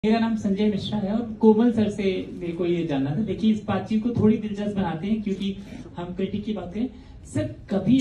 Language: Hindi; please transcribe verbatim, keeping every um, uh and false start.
मेरा नाम संजय मिश्रा है और कोमल सर से मेरे को ये जानना था। देखिए, इस बातचीत को थोड़ी दिलचस्प बनाते हैं क्योंकि हम क्रिटिक की बात करें। सर कभी